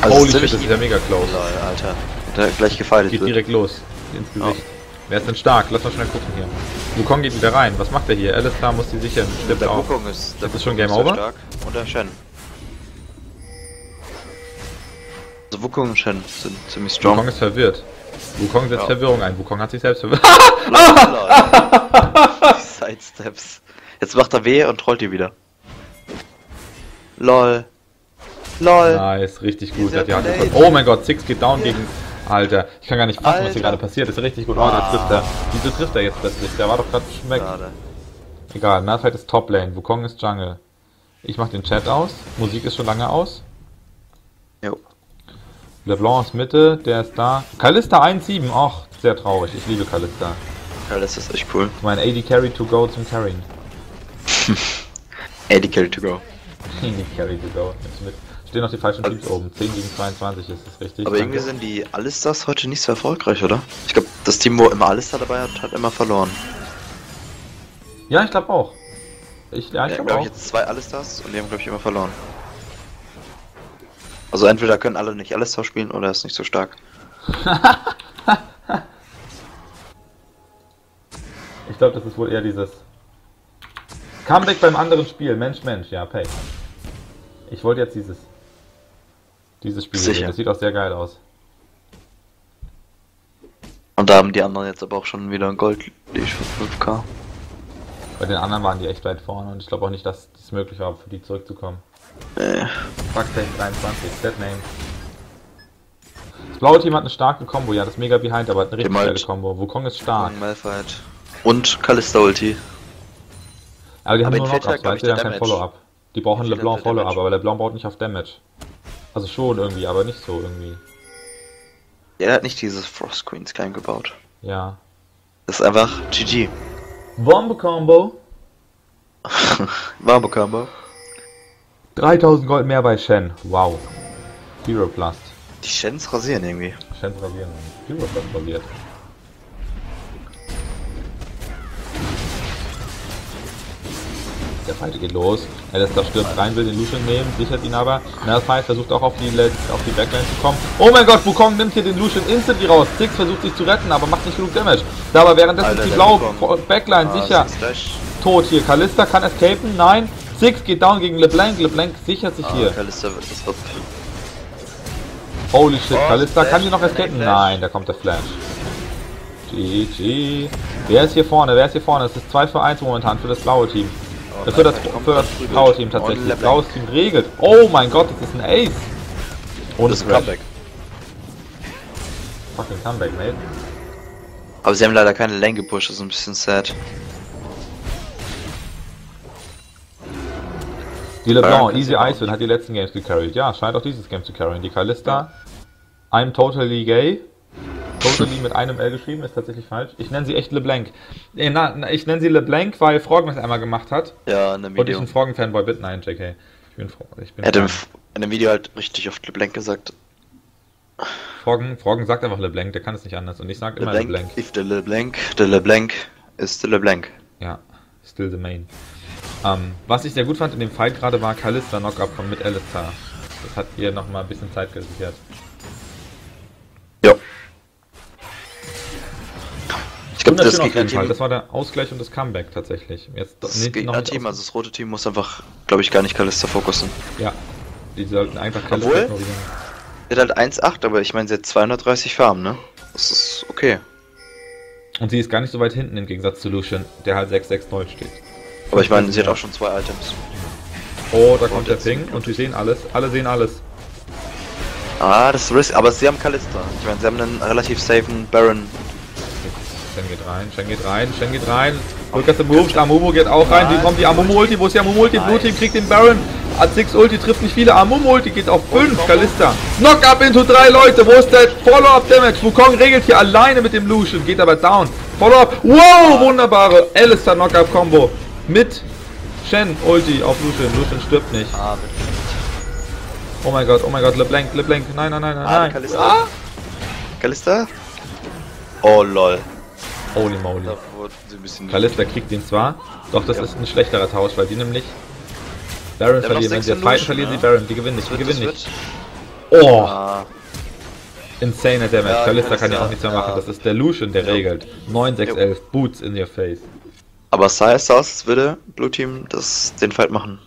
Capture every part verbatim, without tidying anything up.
Also Holy shit, das ist ja mega close. Lol, Alter. Der gleich gefeiert Geht wird. direkt los. Ins Gesicht. Oh. Wer ist denn stark? Lass mal schnell gucken hier. Wukong geht wieder rein. Was macht er hier? Alistar muss die sichern. Stimmt der auch. Wukong ist, der das ist Wukong schon Game ist Over? Stark. Und der Shen. Also Wukong und Shen sind ziemlich strong. Wukong ist verwirrt. Wukong setzt ja. Verwirrung ein. Wukong hat sich selbst verwirrt. Sidesteps. Jetzt macht er weh und trollt die wieder. Lol. Lol. Nice, richtig gut. Die hat die oh mein Gott, Six geht down gegen... Alter, ich kann gar nicht fassen, Alter. was hier gerade passiert. Das ist richtig gut. Oh, der trifft er. Wieso trifft er jetzt plötzlich? Der war doch gerade weg. Egal, Malphite ist Top Lane, Wukong ist Jungle. Ich mach den Chat aus. Musik ist schon lange aus. Jo. LeBlanc ist Mitte, der ist da. Kalista eins sieben, ach, sehr traurig. Ich liebe Kalista. Kalista ist echt cool. Mein A D Carry to go zum Carrying. A D Carry to go. A D Carry to go. Nimm's mit. Stehen noch die falschen Teams also, oben. zehn gegen zweiundzwanzig ist das richtig. Aber irgendwie sind die Alistars heute nicht so erfolgreich, oder? Ich glaube, das Team, wo immer Alistar dabei hat, hat immer verloren. Ja, ich glaube auch. Ich, ja, ich ja, glaube glaub auch. Ich jetzt zwei Alistars und die haben, glaube ich, immer verloren. Also entweder können alle nicht Alistar spielen oder ist nicht so stark. Ich glaube, das ist wohl eher dieses Comeback beim anderen Spiel. Mensch, Mensch, ja, Pay. Ich wollte jetzt dieses dieses Spiel sehen. Das sieht auch sehr geil aus. Und da haben die anderen jetzt aber auch schon wieder ein Gold von fünf K. Bei den anderen waren die echt weit vorne und ich glaube auch nicht, dass es möglich war, für die zurückzukommen. Nee. Fucktape dreiundzwanzig, Dead Name. Das blaue Team hat eine starke Combo, ja, das Mega Behind, aber hat eine richtig geile Combo. Wukong ist stark. Malphite. Und Kalista Ulti. Aber die haben nur Knockouts, weißt du, die haben kein Follow-up. Die brauchen LeBlanc Follow-up, aber LeBlanc baut nicht auf Damage. Also schon irgendwie, aber nicht so irgendwie. Der hat nicht dieses Frost Queens klein gebaut. Ja. Das ist einfach G G. Bombe Combo. Bombe Combo. dreitausend Gold mehr bei Shen. Wow. Hero Plus. Die Shens rasieren irgendwie. Shens rasieren. Hero Plus rasiert. Der Fight geht los. Alistar stürmt rein, will den Lucian nehmen, sichert ihn aber. Malphite versucht auch auf die, auf die Backline zu kommen. Oh mein Gott, Wukong nimmt hier den Lucian instantly raus. Six versucht sich zu retten, aber macht nicht genug Damage. Da aber währenddessen Alter, ist die blaue Backline ah, sicher tot hier. Kalista kann escapen, nein. Six geht down gegen LeBlanc, LeBlanc sichert sich ah, hier. Kalista wird das up. Holy shit, oh, Kalista kann hier noch escapen? Nein, da kommt der Flash. G G. Wer ist hier vorne? Wer ist hier vorne? Es ist zwei für eins momentan für das blaue Team. Das für das, für das blaue Team tatsächlich. Das blaues Team regelt. Oh mein Gott, das ist ein Ace. Und das ist ein Comeback. Fucking Comeback, mate. Aber sie haben leider keine Lane gepusht, das ist ein bisschen sad. Die LeBlanc, Easy Icewind hat die letzten Games gecarried. Ja, scheint auch dieses Game zu carryen. Die Kalista, I'm totally gay. Totally mit einem L geschrieben, ist tatsächlich falsch. Ich nenne sie echt LeBlanc. Äh, na, na, ich nenne sie LeBlanc, weil Froggen das einmal gemacht hat. Ja, in dem Video. Und ich ein Froggen-Fanboy bin. Nein, J K. Ich bin Froggen. Ich bin er hat im, in dem Video halt richtig oft LeBlanc gesagt. Froggen, Froggen sagt einfach LeBlanc, der kann es nicht anders. Und ich sag immer LeBlanc. If the LeBlanc, the LeBlanc is the LeBlanc. Ja, still the main. Um, was ich sehr gut fand in dem Fight gerade war Kalista Knockup von mit Alistar. Das hat ihr nochmal ein bisschen Zeit gesichert. Ja. Ich glaube, das, das, das war der Ausgleich und das Comeback tatsächlich. Jetzt das Gegner-Team, also das rote Team, muss einfach, glaube ich, gar nicht Kalista fokussen. Ja, die sollten einfach Kalista Obwohl, ignorieren. Sie hat halt eins Komma acht, aber ich meine, sie hat zweihundertdreißig Farben, ne? Das ist okay. Und sie ist gar nicht so weit hinten im Gegensatz zu Lucian, der halt sechs sechs null steht. Aber ich meine, sie hat auch schon zwei Items. Oh, da kommt der Ping und sie sehen alles. Alle sehen alles. Ah, das ist Risk, aber sie haben Kalista. Ich meine, sie haben einen relativ safen Baron. Shen geht rein, Shen geht rein, Shen geht rein. Lukas im Move, Amumu geht auch rein. Wie kommt die Amumu-Ulti? Wo ist die Amumu-Ulti? Blue Team kriegt den Baron. A sechs Ulti trifft nicht viele. Amumu-Ulti geht auf fünf. Kalista. Knock-up into drei Leute. Wo ist der Follow-up-Damage? Wukong regelt hier alleine mit dem Lucian. Geht aber down. Follow-up. Wow, wunderbare Alistar Knock-up-Kombo. Mit Shen Ulti auf Lucian. Lucian stirbt nicht. Oh mein Gott, oh mein Gott. LeBlanc, LeBlanc. Nein, nein, nein, nein. Ah, Kalista. Ah. Kalista? Oh lol. Holy moly. Kalista kriegt ihn zwar, doch das ja. ist ein schlechterer Tausch, weil die nämlich Baron verlieren. Wenn sie jetzt fighten, verlieren sie Baron. Die gewinnen nicht, die gewinnen nicht. Oh! Ah, Insaner Damage. Ja, Kalista kann ja Kalista, auch nichts mehr ja. machen. Das ist der Lucian, der Ja. regelt. neun sechs elf. Boots in your face. aber es sah erst aus, als würde Blue Team das, den Fight machen.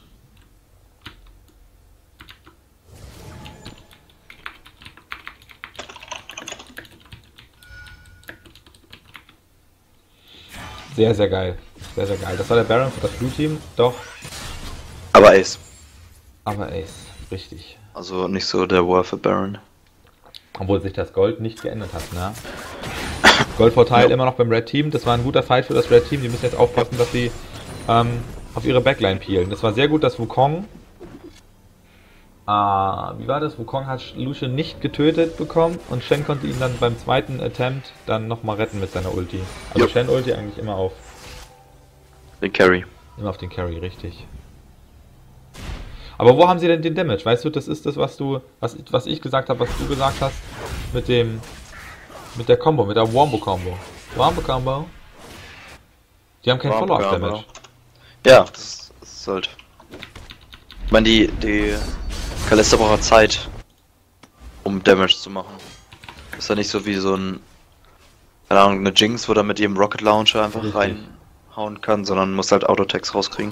Sehr, sehr geil. Sehr, sehr geil. Das war der Baron für das Blue Team. Doch. Aber Ace. Aber Ace. Richtig. Also nicht so der War für Baron. Obwohl sich das Gold nicht geändert hat, ne? Goldvorteil Ja. immer noch beim Red Team. Das war ein guter Fight für das Red Team. Die müssen jetzt aufpassen, dass sie ähm, auf ihre Backline peelen. Das war sehr gut, dass Wukong... Ah, wie war das? Wukong hat Lucian nicht getötet bekommen und Shen konnte ihn dann beim zweiten Attempt dann nochmal retten mit seiner Ulti. Also Ja. Shen Ulti eigentlich immer auf, Den Carry. immer auf den Carry, richtig. Aber wo haben sie denn den Damage? Weißt du, das ist das, was du, was, was ich gesagt habe, was du gesagt hast mit dem, mit der Combo, mit der Wombo-Combo. Wombo-Combo? Die haben kein Wombo Follow-up-Damage. Combo. Ja, das, das ist halt. Ich meine, die, die Kalista braucht Zeit, um Damage zu machen. Ist ja nicht so wie so ein, keine Ahnung, eine Jinx, wo er mit ihrem Rocket Launcher einfach Richtig. reinhauen kann, sondern muss halt Autotext rauskriegen.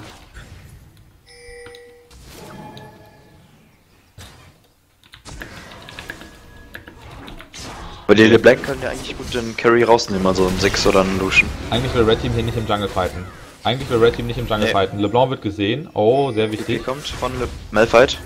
Weil die LeBlanc können ja eigentlich gut den Carry rausnehmen, also einen Six oder einen Lucian. Eigentlich will Red Team hier nicht im Jungle fighten. Eigentlich will Red Team nicht im Jungle Nee. fighten. LeBlanc wird gesehen. Oh, sehr Die wichtig. kommt von Le Malphite.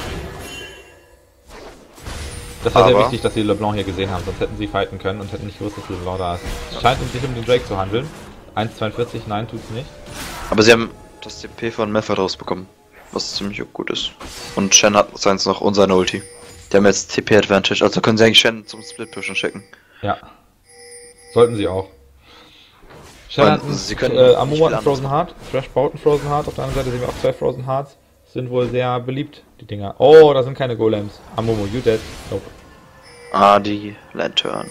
Das war sehr Aber- wichtig, dass sie LeBlanc hier gesehen haben, sonst hätten sie fighten können und hätten nicht gewusst, dass LeBlanc da ist. Es scheint um sich um den Drake zu handeln. eins zweiundvierzig, nein, tut's nicht. Aber sie haben das T P von Malphite rausbekommen, was ziemlich gut ist. Und Shen hat seins noch und seine Ulti. Die haben jetzt T P-Advantage, also können sie eigentlich Shen zum Split-Pushen schicken. Ja. Sollten sie auch. Shen Weil hat einen, sie können äh, nicht Amumu viel hat einen Frozen anderes Heart, Thrash baut einen Frozen Heart, auf der anderen Seite sehen wir auch zwei Frozen Hearts. Sind wohl sehr beliebt, die Dinger. Oh, da sind keine Golems. Amumu, you dead. Nope. Ah, die Lantern.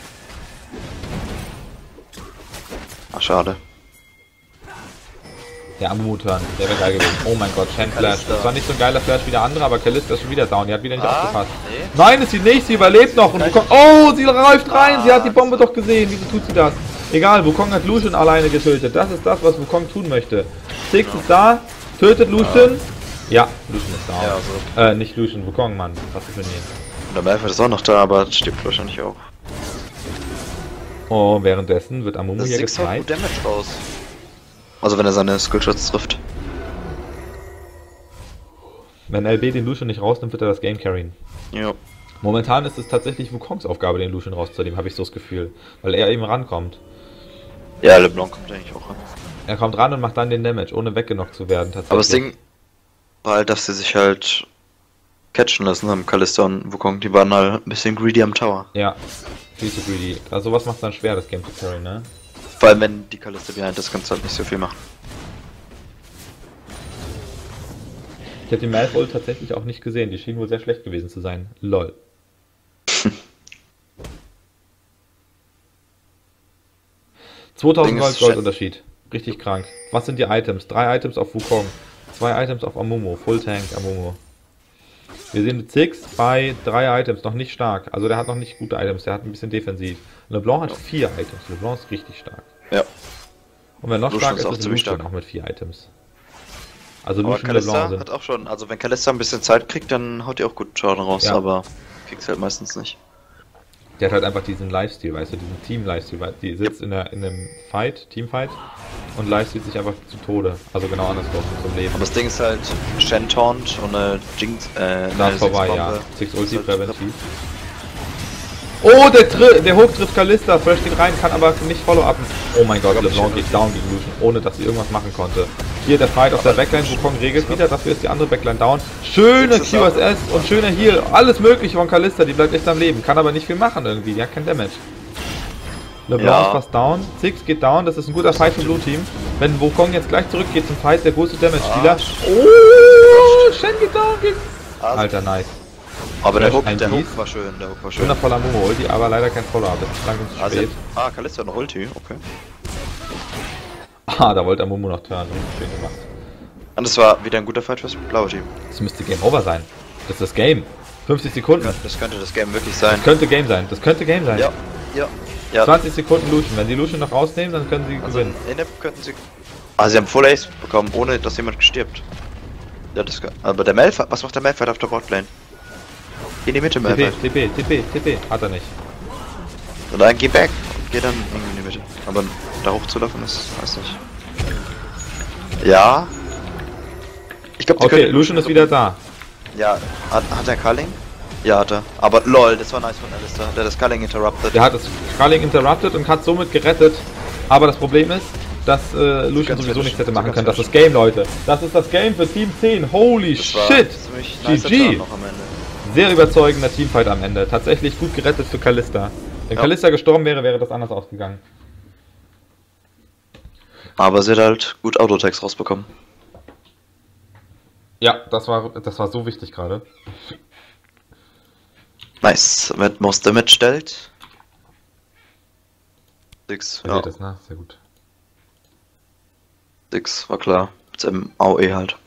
Ach, schade. Der Amumu-Turn, der wäre geil gewesen. Oh mein Gott, Shen Flash. Kalista. Das war nicht so ein geiler Flash wie der andere, aber Kalista ist schon wieder down. Die hat wieder nicht Ah, aufgepasst. nee. Nein, ist sie nicht, sie überlebt noch und Wukong. Oh, sie läuft rein, sie hat die Bombe doch gesehen. Wieso tut sie das? Egal, Wukong hat Lucian alleine getötet. Das ist das, was Wukong tun möchte. Six ist da, tötet Lucian. Ja, Lucian ist down. Ja, so. Äh, nicht Lucian, Wukong, Mann. Was ist mit ihm? Und der Malphite ist auch noch da, aber stirbt wahrscheinlich auch. Oh, währenddessen wird Amumu Das hier Six haut gezeigt. gut Damage raus. Also wenn er seine Skillshots trifft. Wenn L B den Lucian nicht rausnimmt, wird er das Game carryen. Ja. Momentan ist es tatsächlich Wukongs Aufgabe, den Lucian rauszunehmen, habe ich so das Gefühl. Weil er eben rankommt. Ja, LeBlanc kommt eigentlich auch ran. Er kommt ran und macht dann den Damage, ohne weggenockt zu werden tatsächlich. Aber das Ding war halt, dass sie sich halt catchen lassen haben, Kalista und Wukong. Die waren halt ein bisschen greedy am Tower. Ja, viel zu greedy. Also sowas macht dann schwer, das Game zu carry, ne? Vor allem wenn die Kalista behind ist, kannst du halt nicht so viel machen. Ich habe die Malfoy tatsächlich auch nicht gesehen. Die schien wohl sehr schlecht gewesen zu sein. Lol. zweitausend Ding Gold ist Goldunterschied. Richtig krank. Was sind die Items? Drei Items auf Wukong. Zwei Items auf Amumu. Full Tank Amumu. Wir sehen Six bei drei Items. Noch nicht stark. Also der hat noch nicht gute Items. Der hat ein bisschen defensiv. LeBlanc hat vier Items. LeBlanc ist richtig stark. Ja. Und wenn noch Lucian stark ist ist, auch ist ziemlich Lucian stark. auch mit vier Items. Also Aber Lucian und LeBlanc Kalista sind... hat auch schon, also wenn Kalista ein bisschen Zeit kriegt, dann haut die auch gut Schaden raus, Ja. aber kriegst halt meistens nicht. Der hat halt einfach diesen Lifestyle, weißt du, diesen Team-Lifestyle, weil die sitzt in, der, in einem Fight, Teamfight und lifestylt sich einfach zu Tode. Also genau andersrum zum Leben. Aber das Ding ist halt, Shen Taunt und eine Jinx, äh, Da eine ist vorbei, Six-Bombe. ja. Six Ulti ist halt präventiv. Oh, der, Tri der Hook trifft Kalista, Fresh geht rein, kann aber nicht follow-upen. Oh mein Gott, LeBlanc geht down gegen Lucian, ohne dass sie irgendwas machen konnte. Hier der Fight auf der Backline, Wukong regelt wieder, dafür ist die andere Backline down. Schöne Q S S und schöner Heal, alles mögliche von Kalista, die bleibt echt am Leben, kann aber nicht viel machen irgendwie, die hat kein Damage. LeBlanc Ja. ist fast down, Six geht down, das ist ein guter Fight für Blue Team. Wenn Wukong jetzt gleich zurückgeht zum Fight, der größte Damage-Dealer. Oh, Shen geht down gegen... Ah, Alter, nice. aber der Fresh Hook, ein der Hook Beast. war schön, der Hook war schön. Wundervoller Momo-Ulti, aber leider kein Follow-up, das ist langsam zu Ah, sie spät. hat, ah, Kalista hat noch Ulti, okay. Ah, da wollte Amumu noch turnen. Schön gemacht. Und das war wieder ein guter Fight fürs blaue Team. Das müsste Game Over sein. Das ist das Game. fünfzig Sekunden. Das könnte das Game wirklich sein. Das könnte Game sein. Das könnte Game sein. Ja, ja, ja. zwanzig Sekunden Lucian. Wenn sie Lucian noch rausnehmen, dann können sie Also gewinnen. in Inep könnten sie... Ah, sie haben Full Ace bekommen, ohne dass jemand stirbt. Ja, das... Aber der Malphite... Was macht der Malphite auf der Botlane? Geh in die Mitte, T P, Malphite. T P, T P, T P. Hat er nicht. Und dann geh back. Geh dann irgendwie in die Mitte. Aber da hochzulaufen ist... Weiß nicht. Ja. Ich glaube, Okay, Lucian ist wieder da. Ja, hat, hat er Culling? Ja, hat er. Aber lol, das war nice von Alistair. Der hat das Culling interrupted. Der hat das Sculling interrupted und hat somit gerettet. Aber das Problem ist, dass äh, Lucian sowieso nichts hätte machen können. Das ist das Game, Leute. Das ist das Game für Team zehn. Holy Das war shit! ziemlich G nicer G! Turn noch am Ende. Sehr überzeugender Teamfight am Ende. Tatsächlich gut gerettet für Kalista. Wenn Ja. Kalista gestorben wäre, wäre das anders ausgegangen. Aber sie hat halt gut Autotext rausbekommen. Ja, das war, das war so wichtig gerade. Nice. Mit Most Damage stellt. Six, Ihr ja. seht es, ne? Sehr gut. Six, war klar. Mit seinem A O E halt.